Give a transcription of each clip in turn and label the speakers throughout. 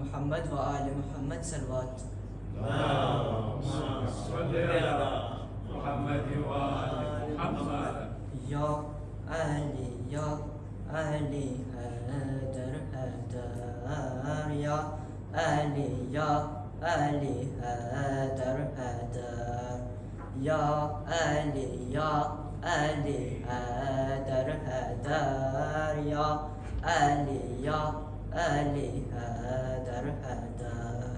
Speaker 1: محمد وآل محمد صلوات.
Speaker 2: اللهم صل على محمد وآل محمد.
Speaker 1: یا علی یا علی حیدر حیدر یا علی یا علی حیدر حیدر یا علی یا علی حیدر حیدر یا علی یا علی حیدر حیدر.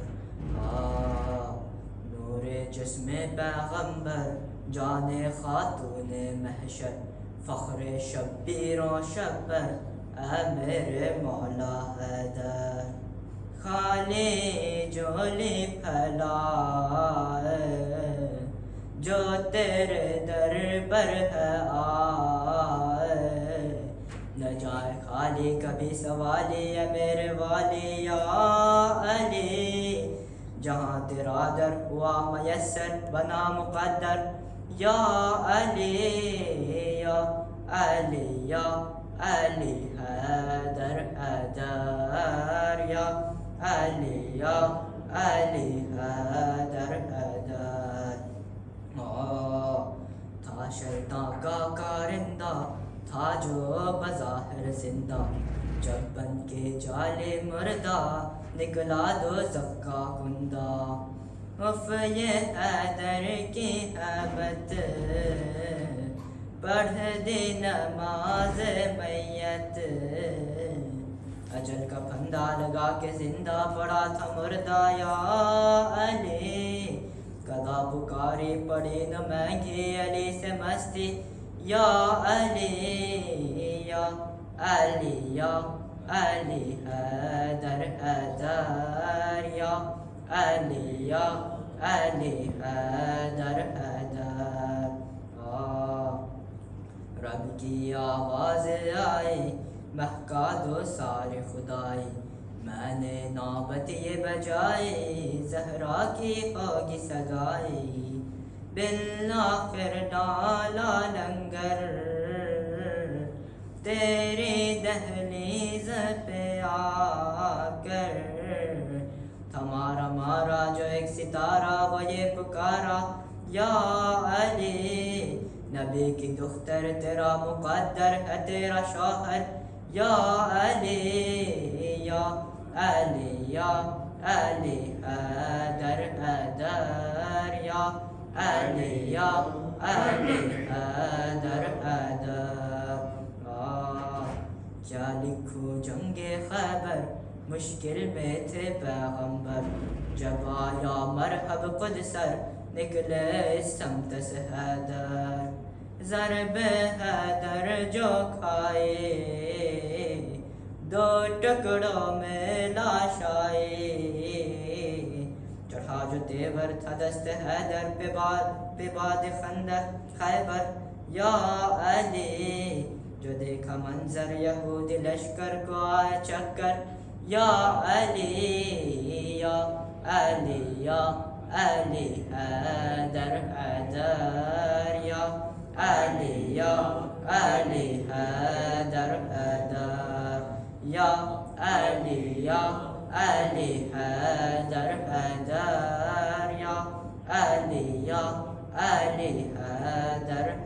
Speaker 1: نور جسم پیغمبر، جان خاتون محشر، فخر شبیر و شبر، اے میرے مولا حیدر. خالی جھولی پھیلائے جو تیرے در پر ہے آئے، نہ جائے خالی کبھی سوالی اے میرے والی یا علی. جہاں تیرا در ہوا میسر بنا مقدر یا علی یا علی یا علی حیدر حیدر یا علی یا علی حیدر حیدر. تھا شیطان کا کارندہ، تھا جو بظاہر زندہ، جب بن کے جالے مردہ نکلا دوزخ کا کندہ. اف یہ حیدر کی حیبت، پڑھ دی نماز میت. اجل کا پھندا لگا کے زندہ پڑا تھا مردہ یا علی. قضا پکاری پڑی نہ مہنگی علی سے مستی یا علی یا علی یا علی حیدر حیدر یا علی یا علی حیدر حیدر. رب کی آواز آئی، مہکا دو سارے خدائی، میں نے نوبت یہ بجائی، زہرا کی ہوگی سگائی. بالآخر ڈالا لنگر تیری دہلیز پہ آ کر. ہمارا مارا جو ایک ستارہ وہ یہ پکارا یا علی. نبی کی دختر تیرا مقدر ہے تیرا شوہر یا علی یا علی یا علی حیدر حیدر یا علی یا علی حیدر حیدر. کیا لکھوں جنگ خیبر، مشکل میں تھے پیغمبر، جب آیا مرحب خود سر نکلے اس سمت سے حیدر. ضرب حیدر جو کھائے دو ٹکڑوں میں لاش آئی. چڑھا جو تیور تھا دست حیدر پہ باد خندق خیبر یا علی. جو دیکھا منظر یہودی لشکر کو آئے چکر یا علی یا علی یا علی حیدر حیدر یا علی یا علی حیدر حیدر یا علی یا علی حیدر حیدر یا علی یا علی حیدر